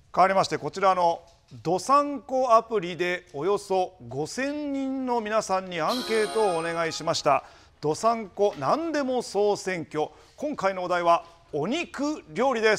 変わりましてこちらのどさんこアプリでおよそ5000人の皆さんにアンケートをお願いしましたどさんこ何でも総選挙。今回のお題はお肉料理です。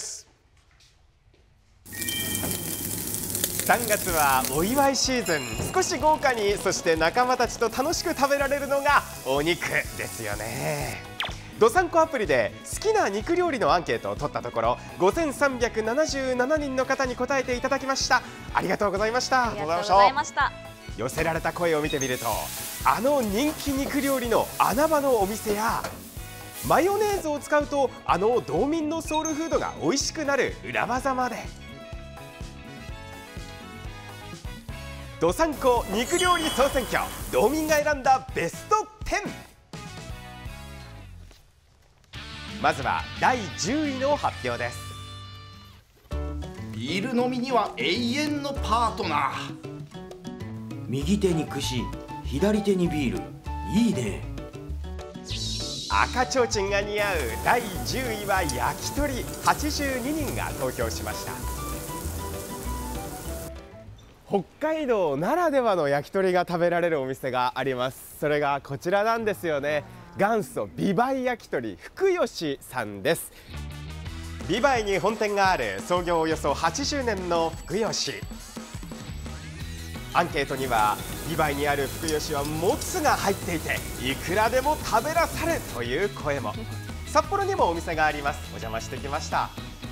3月はお祝いシーズン、少し豪華に、そして仲間たちと楽しく食べられるのがお肉ですよね。どさんこアプリで好きな肉料理のアンケートを取ったところ5377人の方に答えていただきました。ありがとうございました。 ありがとうございました。 寄せられた声を見てみると、あの人気肉料理の穴場のお店やマヨネーズを使うとあの道民のソウルフードが美味しくなる裏技まで、どさんこ肉料理総選挙、道民が選んだベスト10。まずは第10位の発表です。 ビール飲みには永遠のパートナー。 右手に串、左手にビール、いいね。 赤ちょうちんが似合う第10位は焼き鳥。82人が投票しました。北海道ならではの焼き鳥が食べられるお店があります。それがこちらなんですよね。元祖美唄焼き鳥福吉さんです。美唄に本店がある創業およそ80年の福吉。アンケートには美唄にある福吉はもつが入っていていくらでも食べらさるという声も。札幌にもお店があります。お邪魔してきました。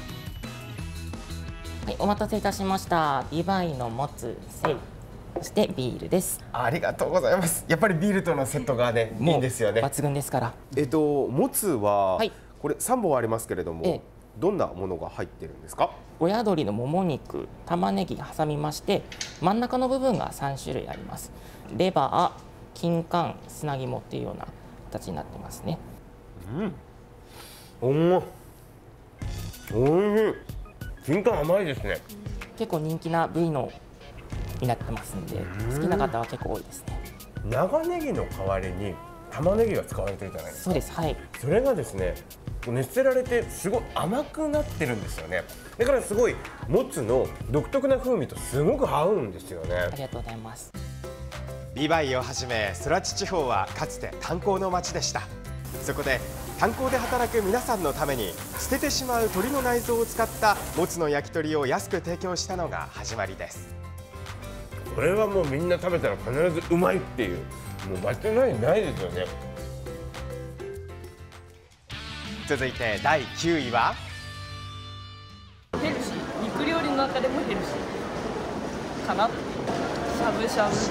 はい、お待たせいたしました。美唄のもつ、せい、そしてビールです。 ありがとうございます。やっぱりビールとのセットがね、いいんですよね。 抜群ですから。 もつは、 はい、 これ3本ありますけれども、どんなものが入ってるんですか？ 親鶏のもも肉、玉ねぎ挟みまして、真ん中の部分が3種類あります。レバー、金柑、砂肝っていうような形になってますね。 おいしい。金柑甘いですね。 結構人気な部位のになってますんで、好きな方は結構多いですね。 長ネギの代わりに玉ねぎが使われてるじゃないですか。 そうです。はい。 それがですね、熱せられてすごい甘くなってるんですよね。だからすごいもつの独特な風味とすごく合うんですよね。 ありがとうございます。 美唄をはじめ空知地方はかつて炭鉱の町でした。そこで炭鉱で働く皆さんのために捨ててしまう鶏の内臓を使ったもつの焼き鳥を安く提供したのが始まりです。これはもうみんな食べたら必ずうまいっていう、もう間違いないですよね。続いて第9位はヘルシー、肉料理の中でもヘルシーかなっていうしゃぶしゃぶ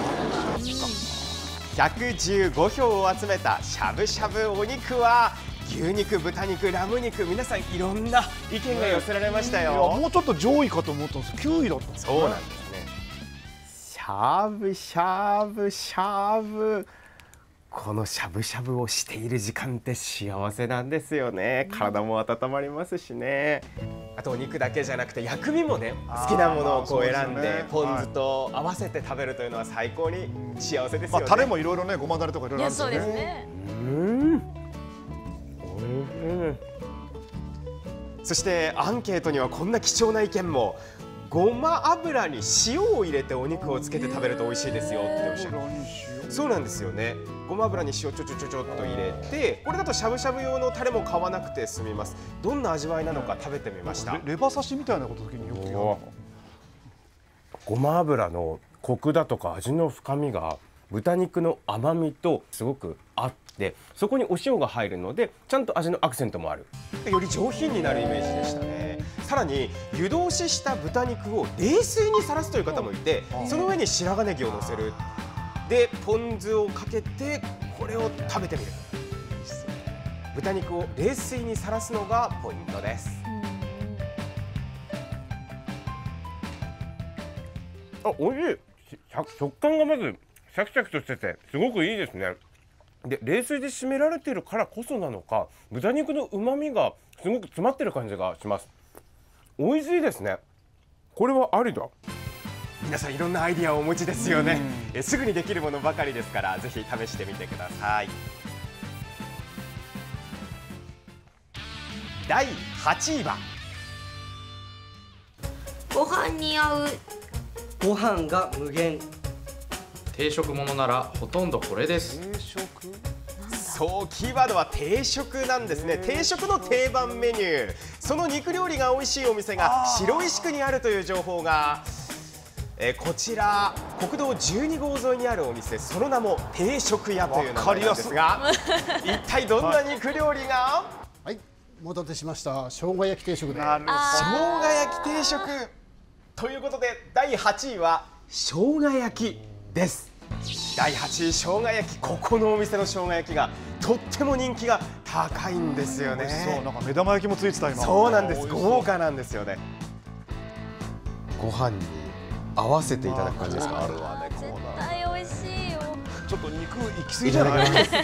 で 115票を集めたしゃぶしゃぶお肉は牛肉、豚肉、ラム肉、皆さんいろんな意見が寄せられましたよ。 もうちょっと上位かと思ったんです。9位だったんですね。 そうなんですね。しゃぶしゃぶしゃぶ、このしゃぶしゃぶをしている時間って幸せなんですよね。体も温まりますしね。あとお肉だけじゃなくて薬味もね、好きなものをこう選んでポン酢と合わせて食べるというのは最高に幸せですよね。 タレもいろいろね、ごまだれとかいろいろあるんですよね。 そうですね。 そしてアンケートにはこんな貴重な意見も。ごま油に塩を入れてお肉をつけて食べると美味しいですよっておっしゃる。そうなんですよね。ごま油に塩ちょっと入れて、これだとしゃぶしゃぶ用のタレも買わなくて済みます。どんな味わいなのか食べてみました。 レバ刺しみたいなこと時によくやるの。 ごま油のコクだとか味の深みが豚肉の甘みとすごくあって、そこにお塩が入るのでちゃんと味のアクセントもある。より上品になるイメージでしたね。さらに湯通しした豚肉を冷水にさらすという方もいて、その上に白髪ネギをのせる。でポン酢をかけてこれを食べてみる。豚肉を冷水にさらすのがポイントです。美味しい。食感がまずシャキシャキとしててすごくいいですね。で冷水で締められているからこそなのか、豚肉の旨味がすごく詰まってる感じがします。美味しいですね。これはありだ。皆さんいろんなアイディアをお持ちですよね。すぐにできるものばかりですから、ぜひ試してみてください。第8位はごご飯に合う。 ご飯が無限。 定食ものならほとんどこれです。 定食。 そう、キーワードは定食なんですね。定食の定番メニュー、その肉料理が美味しいお店が白石区にあるという情報が、こちら国道12号沿いにあるお店、その名も定食屋という名前なんですが、一体どんな肉料理が？ はい、お待たせしました。生姜焼き定食で。 生姜焼き定食ということで、第8位は生姜焼きです。第8位、生姜焼き。ここのお店の生姜焼きがとっても人気が高いんですよね。 そう、なんか目玉焼きもついてた今。 そうなんです。豪華なんですよね。ご飯に合わせていただく感じですか。 絶対美味しいよ。 ちょっと肉行き過ぎじゃない？いや、いい、食べ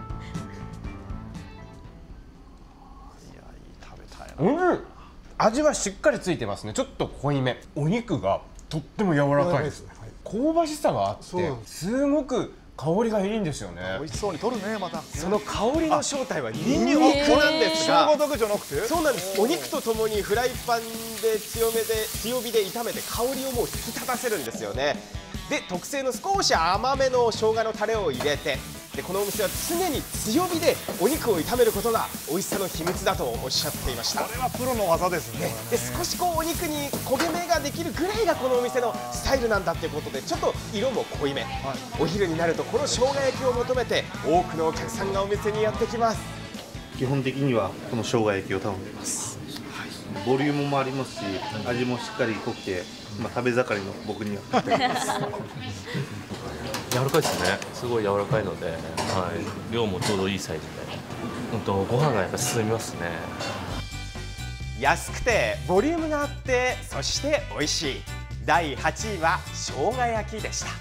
たいな。 味はしっかりついてますね。ちょっと濃いめ。お肉がとっても柔らかいです。香ばしさがあって、すごく香りがいいんですよね。 美味しそうに取るね、また。 その香りの正体はニンニクなんですが、 生姜だけじゃなくて？ そうなんです。お肉とともにフライパンで強火で炒めて香りをもう引き立たせるんですよね。で、特製の少し甘めの生姜のタレを入れて、でこのお店は常に強火でお肉を炒めることが美味しさの秘密だとおっしゃっていました。 これはプロの技ですね。 で少しこうお肉に焦げ目ができるぐらいがこのお店のスタイルなんだっていうことで、ちょっと色も濃いめ、お昼になるとこの生姜焼きを求めて多くのお客さんがお店にやってきます。 基本的にはこの生姜焼きを頼んでいます。ボリュームもありますし、味もしっかり濃くて、食べ盛りの僕にはぴったりです。 柔らかいですね。すごい柔らかいので、量もちょうどいいサイズで、ご飯がやっぱり進みますね。 安くてボリュームがあって、そして美味しい。第8位は生姜焼きでした。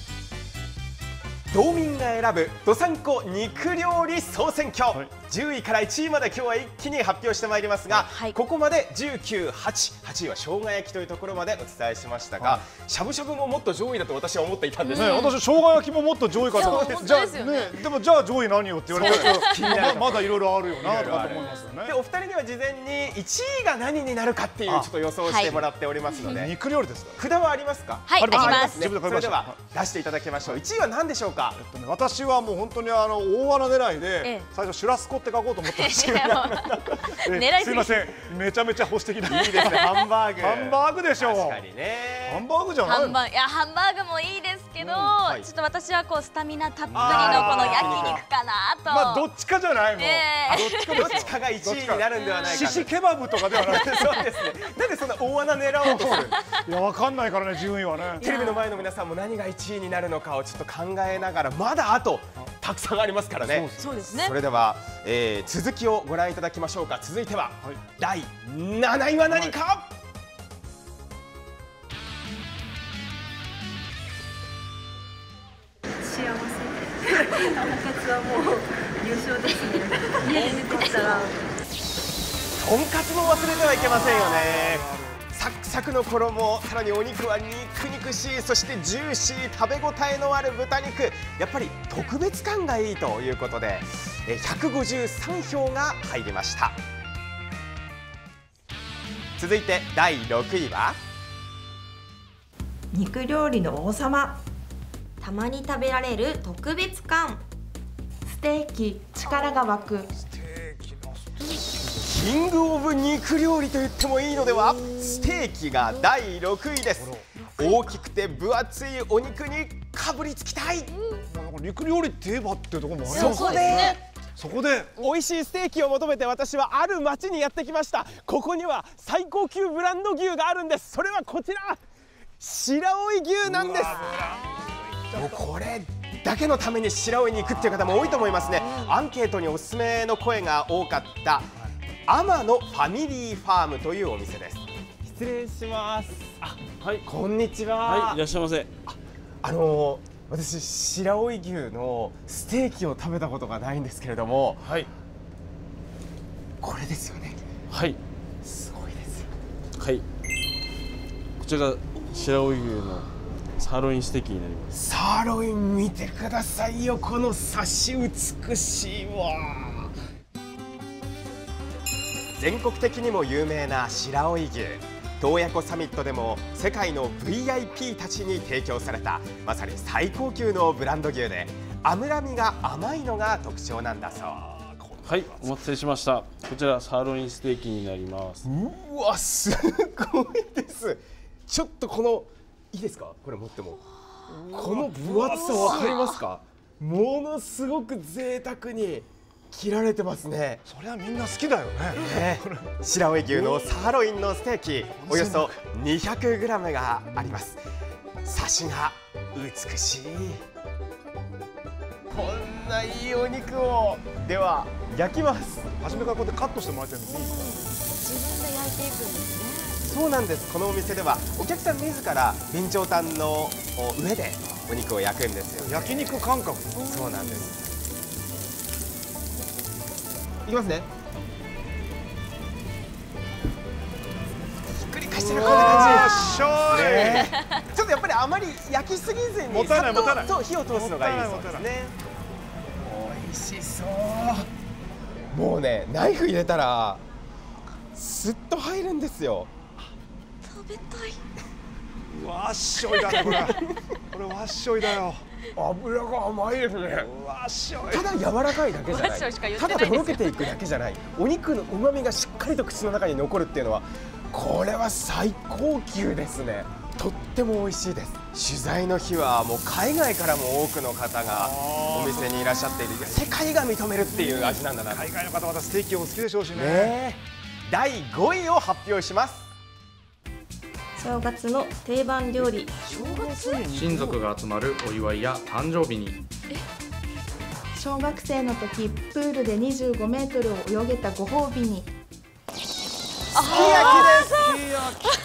道民が選ぶどさんこ肉料理総選挙、10位から1位まで今日は一気に発表してまいりますが、ここまで19、8位は生姜焼きというところまでお伝えしましたが、しゃぶしゃぶももっと上位だと私は思っていたんですね。 私生姜焼きももっと上位かと思って、じゃあね、でもじゃあ上位何よって言われて、まだいろいろあるよなと思いますよね。 でお二人には事前に1位が何になるかっていうちょっと予想してもらっておりますので、 肉料理ですか？ 札はありますか？ はい、あります。 それでは出していただきましょう。1位は何でしょうか？ 私はもう本当に大穴狙いで最初シュラスコって書こうと思ったんですけど、すいません、めちゃめちゃ保守的な。 いいですね、ハンバーグ。 ハンバーグでしょう。 確かにね。 ハンバーグじゃない。 ハンバーグもいいですけど、ちょっと私はこうスタミナたっぷりのこの焼肉かなと。 まあどっちかじゃないもん。 どっちかが1位になるんではないか。 シシケバブとかではない。 そうですね。なんでそんな大穴狙おうとする？ いや、わかんないからね、順位はね。 テレビの前の皆さんも何が1位になるのかをちょっと考えながら、まだあとたくさんありますからね。 そうですね。 それでは、続きをご覧いただきましょうか。続いては、第7位は何か？ 幸せ。とんかつはもう優勝ですね。家で作ったら。 とんかつも忘れてはいけませんよね。サクサクの衣、さらにお肉は肉々しい、そしてジューシー、食べ応えのある豚肉、やっぱり特別感がいいということで153票が入りました。続いて第6位は肉料理の王様、 たまに食べられる特別感、 ステーキ、力が湧く。 キングオブ肉料理と言ってもいいのでは？ステーキが第6位です。大きくて分厚いお肉にかぶりつきたい。 肉料理って言えばっていうところもありますね。 そこで美味しいステーキを求めて私はある町にやってきました。ここには最高級ブランド牛があるんです。それはこちら、白老牛なんです。もうこれだけのために白老に行くっていう方も多いと思いますね。アンケートにおすすめの声が多かった天野ファミリーファームというお店です。失礼します。はい、こんにちは。 はい、いらっしゃいませ。 私白老牛のステーキを食べたことがないんですけれども、はい、これですよね。 はい、 すごいですよ。 はい、こちらが白老牛のサーロインステーキになります。 サーロイン見てくださいよ、このサシ美しいわ。全国的にも有名な白老牛、 洞爺湖サミットでも世界の VIP たちに提供されたまさに最高級のブランド牛で、脂身が甘いのが特徴なんだそう。 はい、お待たせしました。こちらサーロインステーキになります。 うわ、すごいです。ちょっとこのいいですか、これ持っても。この分厚さわかりますか。ものすごく贅沢に切られてますね。 そりゃみんな好きだよね。 白老牛のサーロインのステーキ、およそ 200g があります。サシが美しい。こんないいお肉をでは焼きます。 初めからこうやってカットしてもらってるのいいです自分で焼いていくんですね。そうなんです。このお店ではお客さん自ら備長炭の上でお肉を焼くんですよ、ね。 焼肉感覚。 そうなんです。いきますね。ひっくり返してるこんな感じ。ね、ちょっとやっぱりあまり焼きすぎずにもったいないもったいない。 そう、火を通すのがいいそうですね。美味しそう。もうね、ナイフ入れたらスッと入るんですよ。 食べたい。 わっしょいだねこれ。これわっしょいだよ。 油が甘いですね。 わっしょい。 ただ柔らかいだけじゃない。ただとろけていくだけじゃない。お肉の旨味がしっかりと口の中に残るっていうのは、これは最高級ですね。とっても美味しいです。取材の日はもう海外からも多くの方がお店にいらっしゃっている。世界が認めるっていう味なんだな。 海外の方はステーキをお好きでしょうしね。 第5位を発表します。 正月の定番料理。 親族が集まるお祝いや誕生日に。 小学生の時プールで25メートルを泳げたご褒美に。 すき焼きです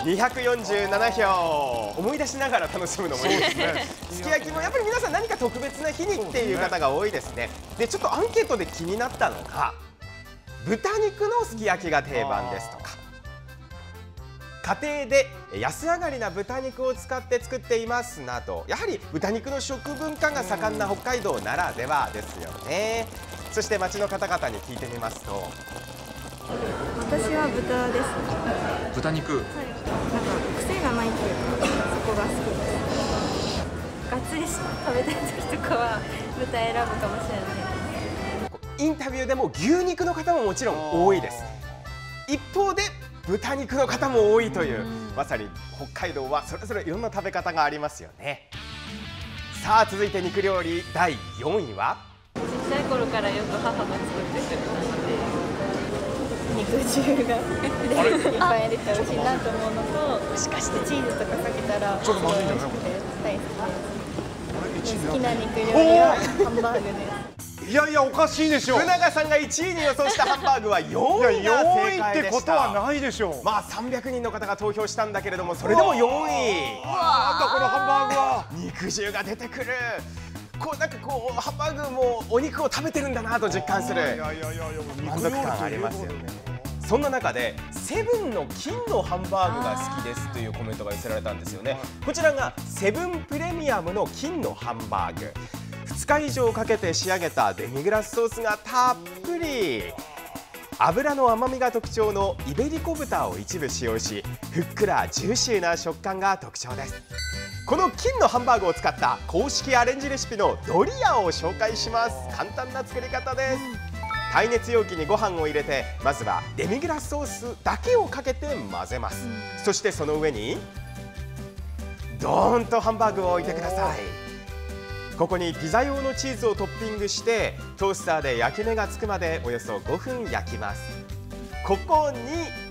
。247票。思い出しながら楽しむのもいいですね。すき焼きもやっぱり皆さん何か特別な日にっていう方が多いですね。で、ちょっとアンケートで気になったのが、豚肉のすき焼きが定番ですとか、家庭で安上がりな豚肉を使って作っていますなど、やはり豚肉の食文化が盛んな北海道ならではですよね。そして町の方々に聞いてみますと、 私は豚です。 豚肉。 はい。なんか癖がないというか、そこが好きです。がっつり食べたい時とかは豚選ぶかもしれないです。 インタビューでも牛肉の方ももちろん多いです。一方で豚肉の方も多いという、まさに北海道はそれぞれいろんな食べ方がありますよね。さあ、続いて肉料理第4位は。 ちっちゃい頃からよく母が作ってくれたので。肉汁がいっぱい入れて美味しいなと思うのと、もしかしてチーズとかかけたらちょっとまずいんじゃない？ 大好きです。好きな肉料理はハンバーグです。 いやいや、おかしいでしょう。 福永さんが1位に予想したハンバーグは4位が正解でした。4位ってことはないでしょう。 まあ300人の方が投票したんだけれども、それでも4位。 なんだこのハンバーグは。 肉汁が出てくる。こうなんかこうハンバーグもお肉を食べてるんだなと実感する満足感ありますよね。そんな中でセブンの金のハンバーグが好きですというコメントが寄せられたんですよね。こちらがセブンプレミアムの金のハンバーグ。2日以上かけて仕上げたデミグラスソースがたっぷり。脂の甘みが特徴のイベリコ豚を一部使用し、ふっくらジューシーな食感が特徴です。この金のハンバーグを使った公式アレンジレシピのドリアを紹介します。簡単な作り方です。耐熱容器にご飯を入れて、まずはデミグラスソースだけをかけて混ぜます。そしてその上にドーンとハンバーグを置いてください。ここにピザ用のチーズをトッピングして、トースターで焼き目がつくまでおよそ5分焼きます。ここに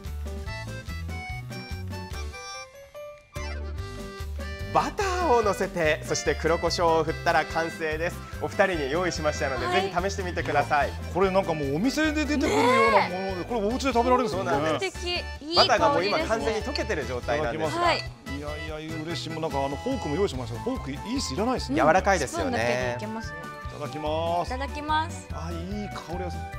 バターをのせて、そして黒胡椒を振ったら完成です。お二人に用意しましたので、ぜひ試してみてください。 これなんかもうお店で出てくるようなもので、これお家で食べられるんですよね。 バターがもう今完全に溶けてる状態なんですが、 いやいや嬉しい。もうなんかフォークも用意しました。フォークいいっす、いらないですね。 柔らかいですよね。 いただきます。 いただきます。 あ、いい香りがする。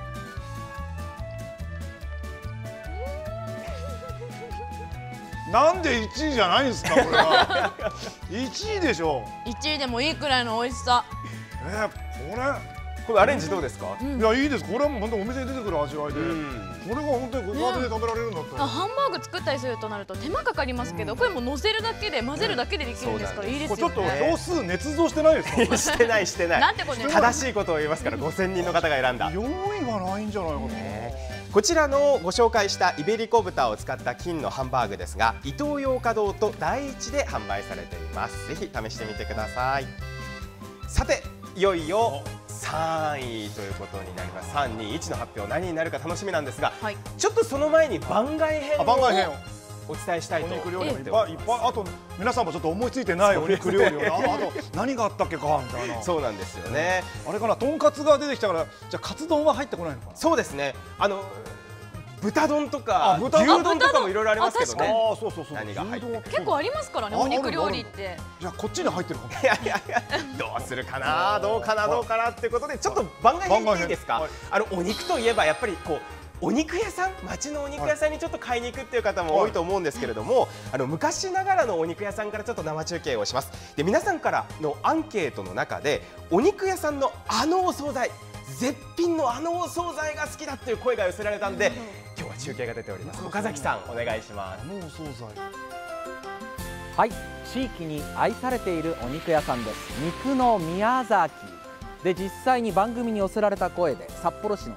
なんで1位じゃないんですか、これは。1位でしょ。 1位でもいいくらいの美味しさ。 これこれアレンジどうですか？ いや、いいです。これはもう本当お店に出てくる味わいで、これが本当にご家庭で食べられるんだったら。 ハンバーグ作ったりするとなると手間かかりますけど、これも乗せるだけで混ぜるだけでできるんですからいいですよね。 ちょっと票数捏造してないですか？ してないしてない。 なんてこと正しいことを言いますから5000人の方が選んだ。 4位はないんじゃないかな。 こちらのご紹介したイベリコ豚を使った金のハンバーグですが、イトーヨーカドーと第一で販売されています。ぜひ試してみてください。さて、いよいよ3位ということになります。3、2、1の発表、何になるか楽しみなんですが、ちょっとその前に番外編をお伝えしたいと思っております。 いっぱいあと皆さんもちょっと思いついてないお肉料理を、あと何があったっけかみたいな。 そうなんですよね。 あれかな、とんかつが出てきたから、じゃあカツ丼は入ってこないのかな。 そうですね。豚丼とか牛丼とかもいろいろありますけどね。 あ、そうそうそう。 何が入ってる？ 結構ありますからね、お肉料理って。 じゃあこっちに入ってるかも。 いやいやいや、どうするかな、どうかなってことで、ちょっと番外編いいですか？お肉といえばやっぱりこう。お肉屋さん、町のお肉屋さんにちょっと買いに行くっていう方も多いと思うんですけれども、昔ながらのお肉屋さんからちょっと生中継をします。で、皆さんからのアンケートの中でお肉屋さんのお惣菜、絶品のお惣菜が好きだっていう声が寄せられたんで、今日は中継が出ております。岡崎さん、お願いします。 お惣菜。 はい、地域に愛されているお肉屋さんです。肉の宮崎で、実際に番組に寄せられた声で、札幌市の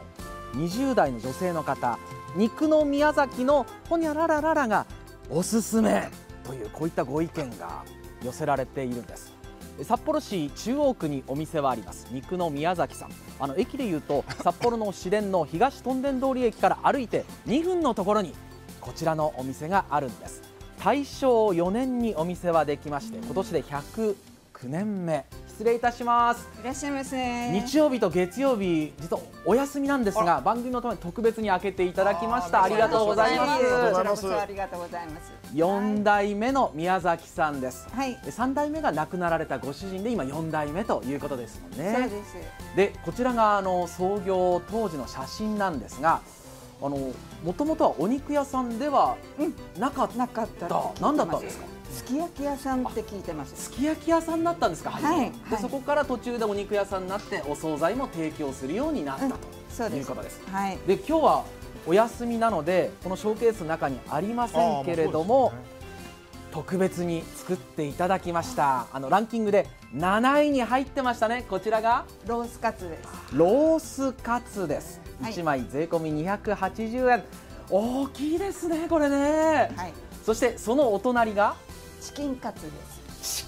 20代の女性の方、肉の宮崎のほにゃららららがおすすめという、こういったご意見が寄せられているんです。札幌市中央区にお店はあります、肉の宮崎さん。駅でいうと札幌の市電の東屯田通り駅から歩いて2分のところにこちらのお店があるんです。大正4年にお店はできまして、今年で109年目。失礼いたします。 いらっしゃいませ。 日曜日と月曜日、実はお休みなんですが、番組のために特別に開けていただきました。ありがとうございます。 こちらこそありがとうございます。 4代目の宮崎さんです。3代目が亡くなられたご主人で、今4代目ということですもんね。 そうです。 で、こちらが創業当時の写真なんですが、もともとはお肉屋さんではなかった。何だったんですか？ すき焼き屋さんって聞いてます。 すき焼き屋さんだったんですか？ はい。 で、そこから途中でお肉屋さんになってお惣菜も提供するようになったということです。 はい。 で、今日はお休みなのでこのショーケースの中にありませんけれども、特別に作っていただきました。ランキングで7位に入ってましたね。こちらがロースカツです。 ロースカツです。1枚税込み280円。大きいですね、これね。はい。そしてそのお隣がチキンカツです。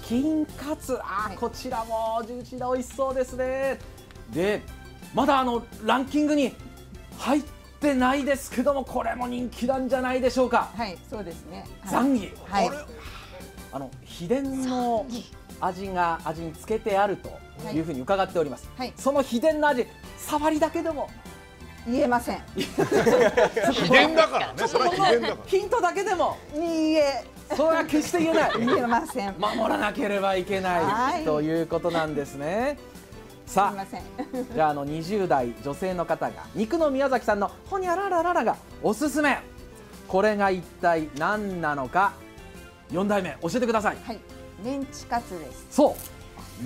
チキンカツ、こちらもジューシーで美味しそうですね。で、まだランキングに入ってないですけども、これも人気なんじゃないでしょうか。 はい、そうですね。 ザンギ、秘伝の味につけてあるというふうに伺っております。その秘伝の味、触りだけでも言えません。 秘伝だからね。それは秘伝だから。 ヒントだけでもいいえ。 それは決して言えない。 言えません。 守らなければいけないということなんですね。さあ、じゃあ20代女性の方が肉の宮崎さんのほにゃららららがおすすめ。これが一体何なのか、4代目教えてください。 はい、メンチカツです。 そう、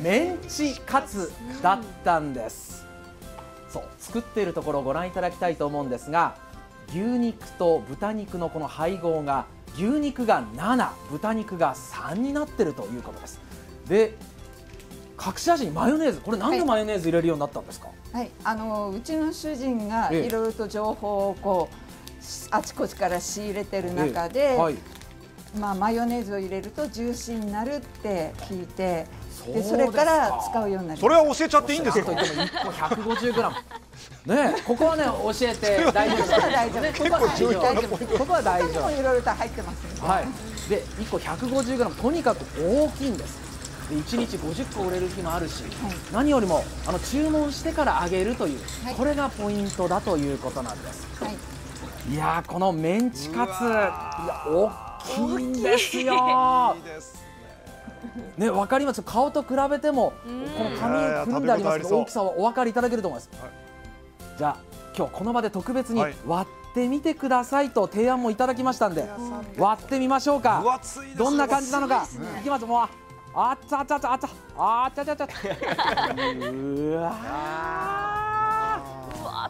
メンチカツだったんです。そう、作っているところをご覧いただきたいと思うんですが、牛肉と豚肉のこの配合が、牛肉が7、豚肉が3になっているということです。で、隠し味にマヨネーズ、これなんでマヨネーズ入れるようになったんですか？ はい、うちの主人がいろいろと情報をこうあちこちから仕入れてる中で、マヨネーズを入れるとジューシーになるって聞いて、でそれから使うようになりました。 それは教えちゃっていいんですか？ といっても1個150g。ね、ここはね教えて大丈夫です。 ここは大丈夫。 ここは大丈夫。 いろいろと入ってます。 はい。で1個 150g、 とにかく大きいんです。で1日50個売れる日もあるし、何よりも注文してから揚げるという、これがポイントだということなんです。いやー、このメンチカツ、いや大きいんですよ。ね、わかります。顔と比べてもこの紙組んでありますけど、大きさはお分かりいただけると思います。じゃあ今日この場で特別に割ってみてくださいと提案もいただきましたんで、割ってみましょうか。どんな感じなのかいきます。もうあっちゃあっちゃあっちゃあっちゃあっちゃあっちゃ。うわー。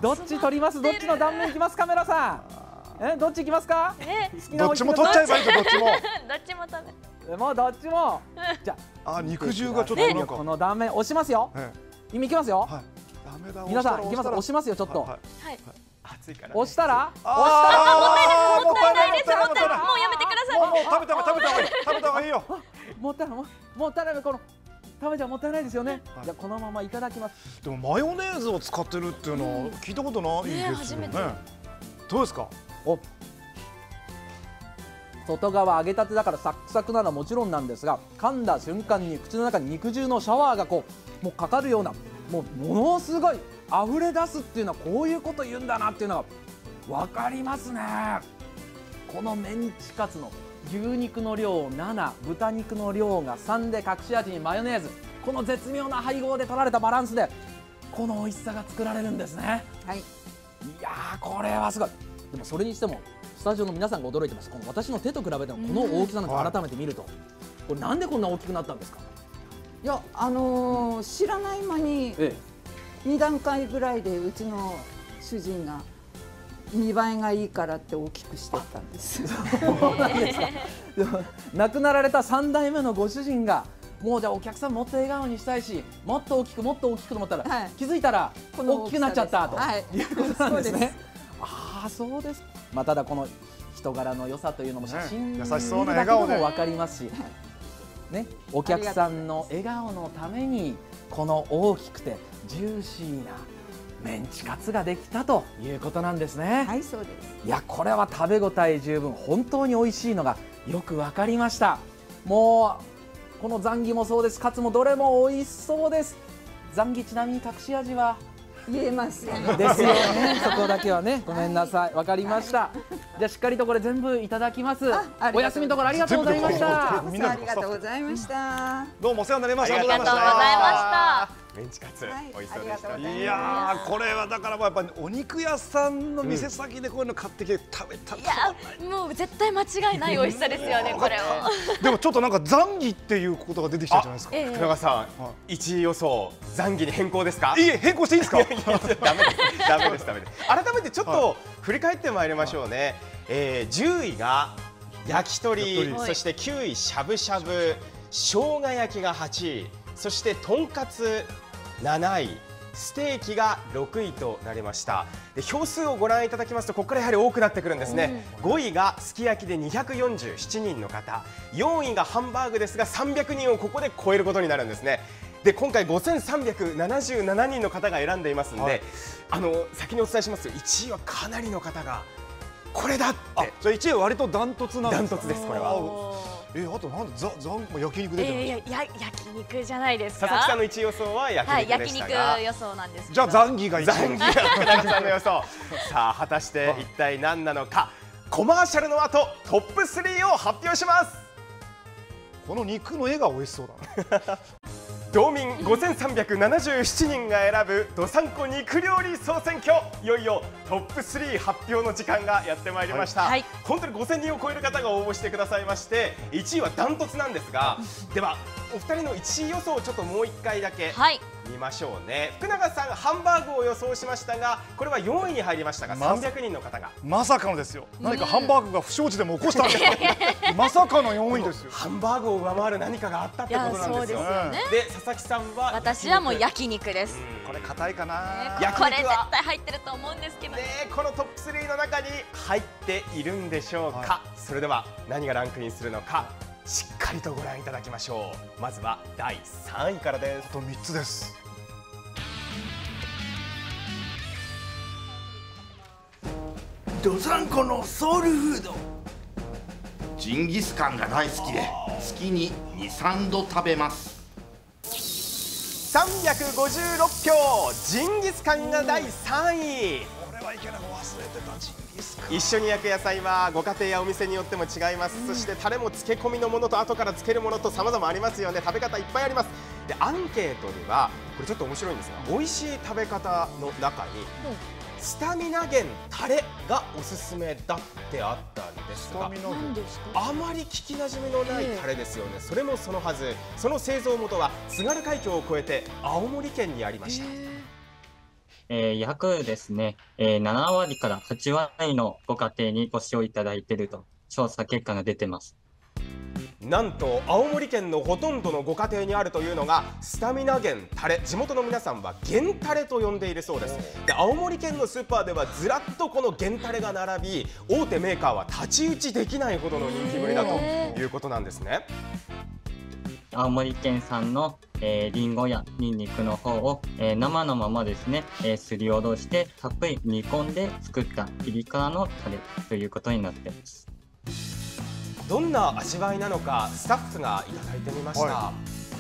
どっち取ります？どっちの断面いきます？カメラさん。どっちいきますか？ どっちも取っちゃえばいいと、どっちも。 どっちも食べ。 もうどっちも。じゃあ、肉汁がちょっとなんか。 この断面押しますよ。今いきますよ。皆さんいきます。押しますよ、ちょっと。 はい。 熱いから。 押したら？ もったいないです。もうやめてください。 もう食べた方がいいよ。 もったいない、この食べちゃもったいないですよね。じゃあこのままいただきます。 でもマヨネーズを使ってるっていうのは聞いたことないですよね。どうですか？ 外側揚げたてだからサクサクなのはもちろんなんですが、噛んだ瞬間に口の中に肉汁のシャワーがもうかかるような、ものすごい溢れ出すっていうのはこういうこと言うんだなっていうのが分かりますね。このメンチカツの牛肉の量7、豚肉の量が3で隠し味にマヨネーズ、この絶妙な配合で取られたバランスでこの美味しさが作られるんですね。 はい。 いやー、これはすごい。でもそれにしてもスタジオの皆さんが驚いてます。この私の手と比べてもこの大きさなんて改めて見ると、これなんでこんな大きくなったんですか？ いや、知らない間に2段階ぐらいでうちの主人が見栄えがいいからって大きくしてったんです。 そうなんですか。亡くなられた3代目のご主人がもうじゃあお客さんもっと笑顔にしたいし、もっと大きくもっと大きくと思ったら、気づいたら大きくなっちゃったということなんですね。ああ、そうです。まあただこの人柄の良さというのも写真優しそうなだけでも笑顔で分かりますし、ね、お客さんの笑顔のためにこの大きくてジューシーなメンチカツができたということなんですね。 はい、そうです。 いや、これは食べ応え十分、本当に美味しいのがよく分かりました。もうこのザンギもそうです、カツもどれも美味しそうです。ザンギ、ちなみに隠し味は言えませんですよね。そこだけはね、ごめんなさい。わかりました。じゃあしっかりとこれ全部いただきます。お休みのところありがとうございました。 ありがとうございました。 どうもお世話になりました。 ありがとうございました。 メンチカツ、美味しそうでしたね。 いやー、これはだからやっぱりお肉屋さんの店先でこういうの買ってきて食べた。 いや、もう絶対間違いない美味しさですよね、これは。 でもちょっとなんかザンギっていうことが出てきたじゃないですか。 福永さん、1位予想ザンギに変更ですか？ いえ、変更していいですか？ ダメです。改めてちょっと振り返ってまいりましょうね。10位が焼き鳥、そして9位しゃぶしゃぶ、生姜焼きが8位、そしてとんかつ7位、ステーキが6位となりました。で、票数をご覧いただきますとここからやはり多くなってくるんですね。5位がすき焼きで247人の方、4位がハンバーグですが300人をここで超えることになるんですね。で、今回5377人の方が選んでいますので、先にお伝えしますと1位はかなりの方がこれだって。 じゃあ1位は割とダントツなんですか？ ダントツです、これは。 あとなんで焼肉出てます？ 焼肉じゃないですか。 佐々木さんの1位予想は焼肉でしたが、 焼肉予想なんですけど。 じゃあザンギが1位。 ザンギが福永さんの予想。さあ、果たして一体何なのか。コマーシャルの後トップ3を発表します。 この肉の絵が美味しそうだな。 道民5377人が選ぶどさんこ肉料理総選挙、いよいよトップ3発表の時間がやってまいりました。本当に5000人を超える方が応募してくださいまして、1位はダントツなんですが、ではお二人の1位予想をちょっともう1回だけ見ましょうね。福永さんハンバーグを予想しましたが、これは4位に入りましたが、300人の方がまさかのですよ。何かハンバーグが不祥事でも起こしたんですか？まさかの4位ですよ。 ハンバーグを上回る何かがあったってことなんですよ。で、佐々木さんは私はもう焼肉です。 これ硬いかな。 これ絶対入ってると思うんですけどね。 このトップ3の中に入っているんでしょうか。それでは何がランクインするのか、しっかりとご覧いただきましょう。まずは第3位からです。 あと3つです。 どさんこのソウルフード、ジンギスカンが大好きで月に 2,3 度食べます。 356票、ジンギスカンが第3位。 これはいけない、忘れてたジンギスカン。 一緒に焼く野菜はご家庭やお店によっても違います。そしてタレも漬け込みのものと後から漬けるものと様々ありますよね。食べ方いっぱいあります。で、アンケートにはこれちょっと面白いんですが、美味しい食べ方の中にスタミナ源タレがおすすめだってあったんですが、あまり聞きなじみのないタレですよね。それもそのはず、その製造元は津軽海峡を越えて青森県にありました。 約ですね、7割から8割のご家庭にご使用いただいていると調査結果が出てます。 なんと青森県のほとんどのご家庭にあるというのがスタミナ源タレ、地元の皆さんは源タレと呼んでいるそうです。で、青森県のスーパーではずらっとこの源タレが並び、大手メーカーは太刀打ちできないほどの人気ぶりだということなんですね。 青森県産のりんごやにんにくの方を生のままですね、すりおろしてたっぷり煮込んで作ったピリ辛のタレということになっています。 どんな味わいなのかスタッフがいただいてみました。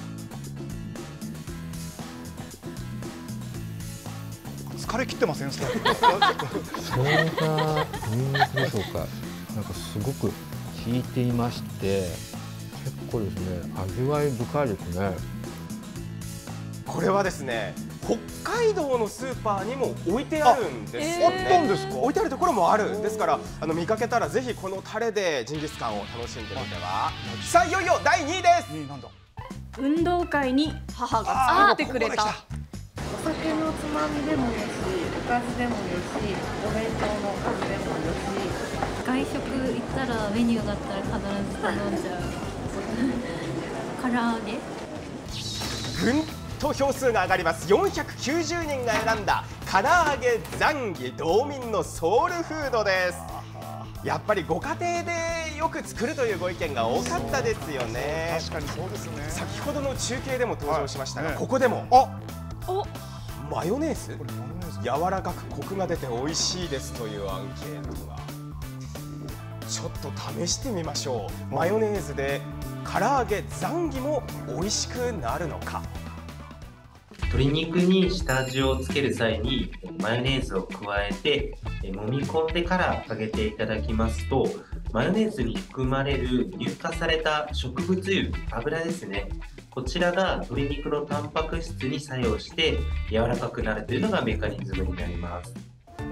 疲れ切ってません？ 生姜、ニンニクでしょうか。なんかすごく効いていまして、結構ですね、味わい深いですね。 これはですね、北海道のスーパーにも置いてあるんですよね。 あったんですか？ 置いてあるところもある。ですから見かけたらぜひこのタレでジンギスカンを楽しんでみては。さあいよいよ第2位です。 なんだ。 運動会に母が作ってくれた。 お酒のつまみでもよし、おかずでもよし、お弁当のおかずでもよし、 外食行ったらメニューがあったら必ず頼んじゃう唐揚げ。 ぐんと票数が上がります。490人が選んだ唐揚げザンギ、道民のソウルフードです。やっぱりご家庭でよく作るというご意見が多かったですよね。 確かにそうですね。 先ほどの中継でも登場しましたが、ここでもマヨネーズ、柔らかくコクが出て美味しいですというアンケートが。ちょっと試してみましょう。マヨネーズで唐揚げザンギも美味しくなるのか。 鶏肉に下味をつける際にマヨネーズを加えて揉み込んでから揚げていただきますと、マヨネーズに含まれる乳化された植物油、油ですね、こちらが鶏肉のタンパク質に作用して柔らかくなるというのがメカニズムになります。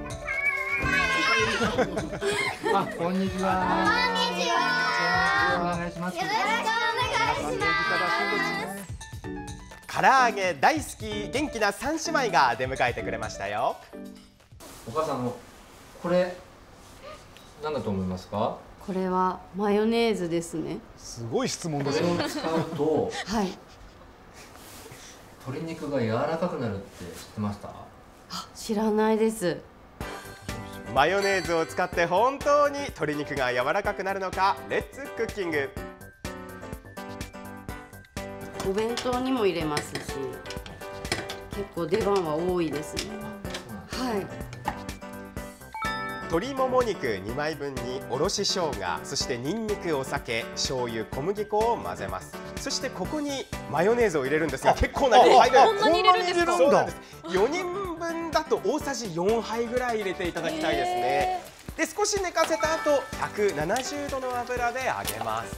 あ、こんにちは。 こんにちは。 お願いします。 よろしくお願いします。 唐揚げ大好き元気な3姉妹が出迎えてくれましたよ。 お母さん、これ何だと思いますか？ これはマヨネーズですね。 すごい質問ですこれを使うと、 はい。 鶏肉が柔らかくなるって知ってました？ あ、知らないです。 マヨネーズを使って本当に鶏肉が柔らかくなるのか、レッツクッキング。 お弁当にも入れますし、結構出番は多いですね。はい。 鶏もも肉2枚分におろし生姜、そしてニンニク、お酒、醤油、小麦粉を混ぜます。そしてここにマヨネーズを入れるんですが、結構な量入る。 こんなに入れるんですか？ そうなんです。4人分だと大さじ4杯ぐらい入れていただきたいですね。で、少し寝かせた後、170度の油で揚げます。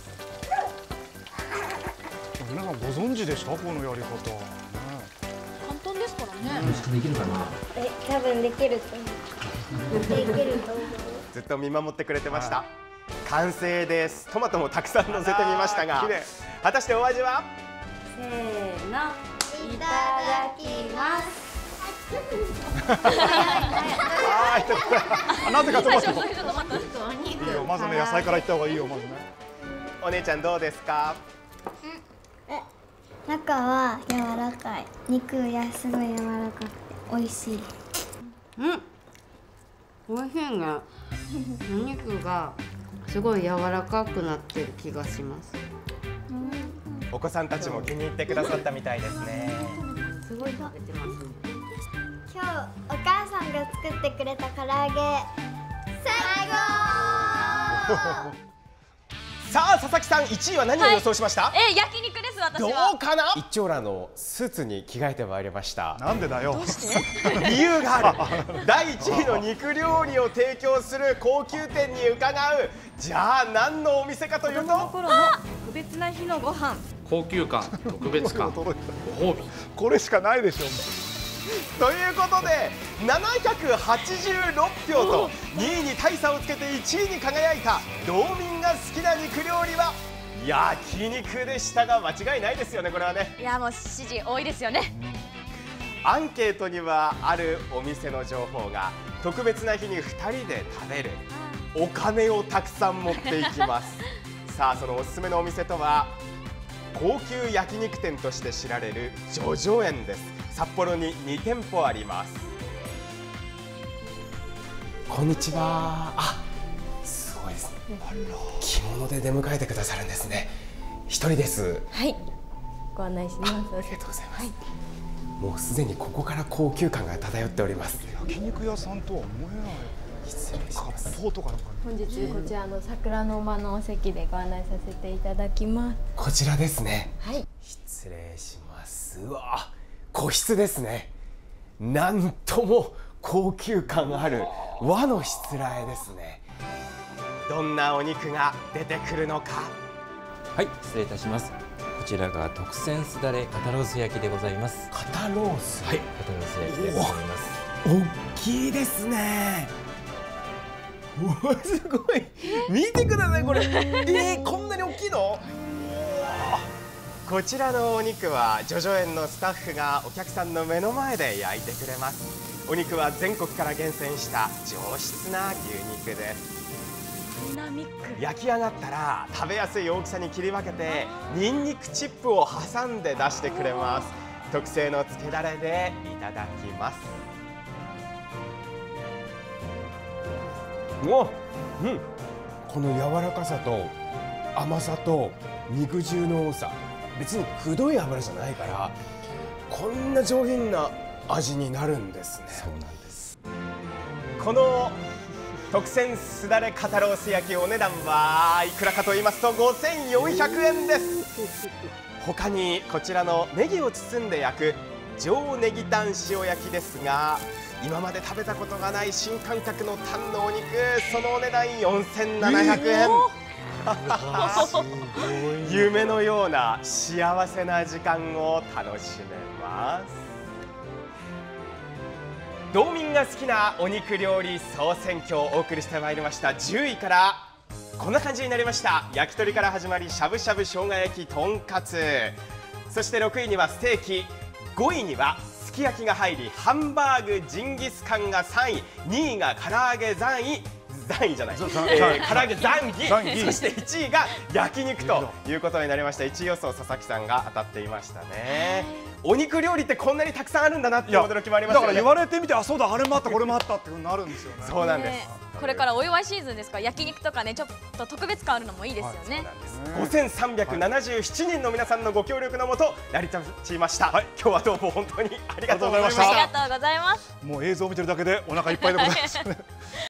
皆さんご存知でした？このやり方。 簡単ですからね。 できるかな？ 多分できると思う。できると思う。 ずっと見守ってくれてました。完成です。トマトもたくさん乗せてみましたが、果たしてお味は？ せーの、 いただきます。 なぜかトマト。 いいいよ、まずね、野菜からいった方がいいよ、まずね。 お姉ちゃんどうですか？ 中は柔らかい。肉やすごい柔らかくて美味しい。 美味しいね。お肉がすごい柔らかくなってる気がします。 お子さんたちも気に入ってくださったみたいですね。 すごい食べてますね。 今日お母さんが作ってくれた唐揚げ最高。 さあ佐々木さん、1位は何を予想しました？ 焼肉です。私どはうかな？一丁羅のスーツに着替えてまいりました。 なんでだよ。 どうして理由がある。第1位の肉料理を提供する高級店に伺う。じゃあ何のお店かというと、 特別な日のご飯。 高級感、特別感、ご褒美。 これしかないでしょ。 ということで786票と2位に大差をつけて1位に輝いた道民が好きな肉料理は焼肉でしたが、間違いないですよね、これはね。 いや、もう支持多いですよね。 アンケートにはあるお店の情報が、特別な日に2人で食べる、お金をたくさん持っていきますさあ、そのおすすめのお店とは高級焼肉店として知られるジョジョ園です。札幌に2店舗あります。こんにちは。あ、すごいですね。着物で出迎えてくださるんですね。一人です。 はい、ご案内します。 ありがとうございます。もうすでにここから高級感が漂っております。 焼肉屋さんとは思えない。 失礼します。 割烹とかなんか。 本日こちらの桜の間のお席でご案内させていただきます。 こちらですね。 はい。 失礼します。うわ、個室ですね。なんとも高級感ある和のしつらえですね。どんなお肉が出てくるのか。 はい、失礼いたします。こちらが特選すだれ肩ロース焼きでございます。 肩ロース。 はい、肩ロース焼きでございます。 大きいですね。うわ、すごい。見てくださいこれ。こんなに大きいの？こちらのお肉はジョジョ園のスタッフがお客さんの目の前で焼いてくれます。お肉は全国から厳選した上質な牛肉です。焼き上がったら食べやすい大きさに切り分けてニンニクチップを挟んで出してくれます。特製のつけだれでいただきます。お、この柔らかさと甘さと肉汁の多さ、別にくどい油じゃないからこんな上品な味になるんですね。そうなんです。この特選すだれ肩ロース焼き、お値段はいくらかと言いますと5400円です。他にこちらのネギを包んで焼く上ネギタン塩焼きですが、今まで食べたことがない新感覚のタンのお肉、そのお値段4700円。夢のような幸せな時間を楽しめます。道民が好きなお肉料理総選挙をお送りしてまいりました。10位からこんな感じになりました。焼き鳥から始まり、しゃぶしゃぶ、生姜焼き、とんかつ、そして6位にはステーキ、5位にはすき焼きが入り、ハンバーグ、ジンギスカンが3位、2位が唐揚げ残位、残位じゃない、唐揚げ残儀、そして1位が焼肉ということになりました。1位予想、佐々木さんが当たっていましたね。お肉料理ってこんなにたくさんあるんだなって驚きもありましたよね。 だから言われてみて、あ、そうだ、あれもあったこれもあったってなるんですよね。 そうなんです。 これからお祝いシーズンですから、焼肉とかね、ちょっと特別感あるのもいいですよね。 5377人の皆さんのご協力のもと成り立ちました。今日はどうも本当にありがとうございました。 ありがとうございます。 もう映像を見てるだけでお腹いっぱいでございます。